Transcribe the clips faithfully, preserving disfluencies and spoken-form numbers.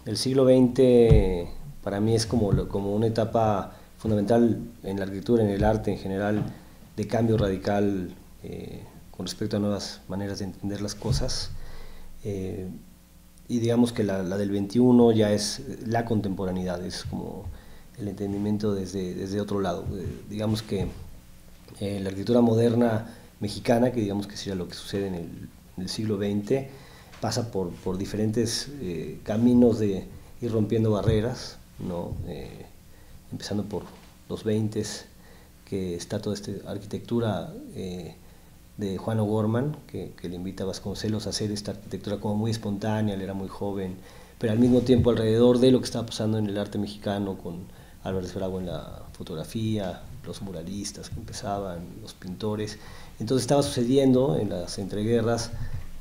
El siglo veinte para mí es como, como una etapa fundamental en la arquitectura, en el arte en general, de cambio radical eh, con respecto a nuevas maneras de entender las cosas. Eh, y digamos que la, la del veintiuno ya es la contemporaneidad, es como el entendimiento desde, desde otro lado. Eh, digamos que eh, la arquitectura moderna mexicana, que digamos que sería lo que sucede en el, en el siglo veinte, pasa por, por diferentes eh, caminos de ir rompiendo barreras, ¿no? Eh, empezando por los veinte, que está toda esta arquitectura eh, de Juan O'Gorman, que, que le invita a Vasconcelos a hacer esta arquitectura como muy espontánea, él era muy joven, pero al mismo tiempo alrededor de lo que estaba pasando en el arte mexicano, con Álvarez Bravo en la fotografía, los muralistas que empezaban, los pintores. Entonces estaba sucediendo en las entreguerras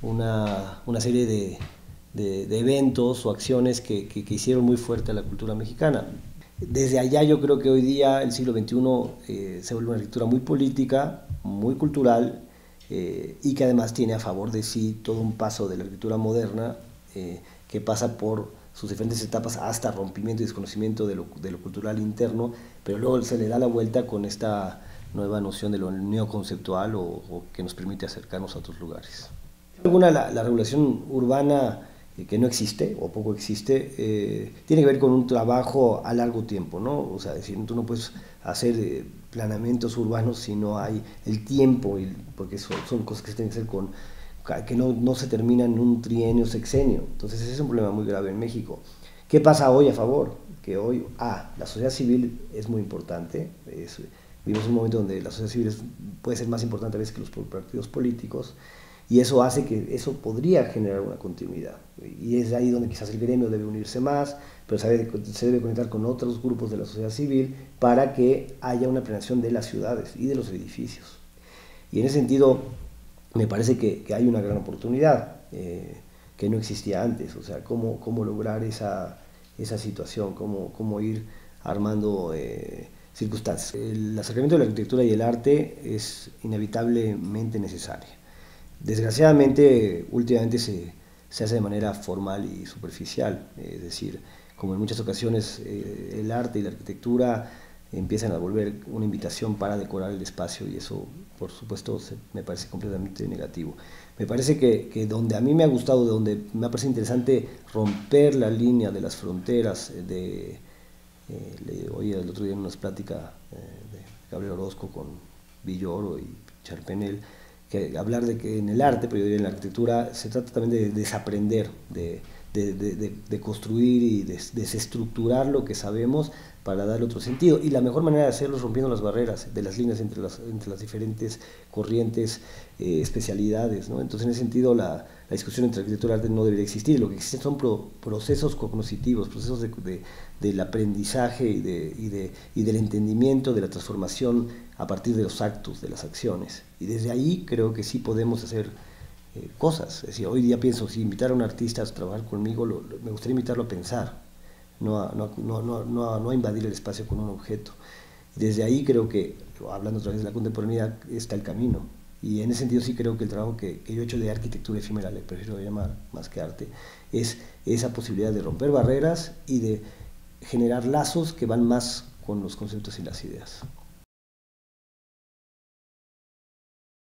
una, una serie de, de, de eventos o acciones que, que, que hicieron muy fuerte a la cultura mexicana. Desde allá yo creo que hoy día el siglo veintiuno eh, se vuelve una arquitectura muy política, muy cultural, eh, y que además tiene a favor de sí todo un paso de la arquitectura moderna eh, que pasa por sus diferentes etapas hasta rompimiento y desconocimiento de lo, de lo cultural interno, pero luego se le da la vuelta con esta nueva noción de lo neoconceptual o, o que nos permite acercarnos a otros lugares. Alguna, la, la regulación urbana eh, que no existe o poco existe, eh, tiene que ver con un trabajo a largo tiempo, ¿no? O sea, decir, tú no puedes hacer eh, planeamientos urbanos si no hay el tiempo, y, porque son, son cosas que se tienen que hacer con, que no, no se terminan en un trienio o sexenio. Entonces ese es un problema muy grave en México. ¿Qué pasa hoy a favor? Que hoy, ah, la sociedad civil es muy importante, es, vivimos un momento donde la sociedad civil es, puede ser más importante a veces que los partidos políticos, y eso hace que eso podría generar una continuidad, y es ahí donde quizás el gremio debe unirse más, pero se debe, se debe conectar con otros grupos de la sociedad civil para que haya una planeación de las ciudades y de los edificios. Y en ese sentido me parece que, que hay una gran oportunidad eh, que no existía antes, o sea, cómo, cómo lograr esa, esa situación, cómo, cómo ir armando eh, circunstancias. El acercamiento de la arquitectura y el arte es inevitablemente necesario. Desgraciadamente, últimamente se, se hace de manera formal y superficial, es decir, como en muchas ocasiones eh, el arte y la arquitectura empiezan a volver una invitación para decorar el espacio, y eso, por supuesto, se, me parece completamente negativo. Me parece que, que donde a mí me ha gustado, donde me parece interesante romper la línea de las fronteras, de, eh, le oí el otro día en unas pláticas eh, de Gabriel Orozco con Villoro y Charpenel, que hablar de que en el arte, pero yo diría en la arquitectura, se trata también de desaprender, de, de, de, de construir y de desestructurar lo que sabemos para darle otro sentido. Y la mejor manera de hacerlo es rompiendo las barreras de las líneas entre las, entre las diferentes corrientes, eh, especialidades, ¿no? Entonces, en ese sentido, la, la discusión entre arquitectura y arte no debería existir. Lo que existen son pro, procesos cognitivos, procesos de, de, del aprendizaje y, de, y, de, y del entendimiento, de la transformación a partir de los actos, de las acciones. Y desde ahí creo que sí podemos hacer eh, cosas. Es decir, hoy día pienso, si invitar a un artista a trabajar conmigo, lo, lo, me gustaría invitarlo a pensar, no a, no, no, no, no, a, no a invadir el espacio con un objeto. Y desde ahí creo que, hablando otra vez de la contemporaneidad, está el camino. Y en ese sentido sí creo que el trabajo que, que yo he hecho de arquitectura efímera, le prefiero llamar más que arte, es esa posibilidad de romper barreras y de generar lazos que van más con los conceptos y las ideas.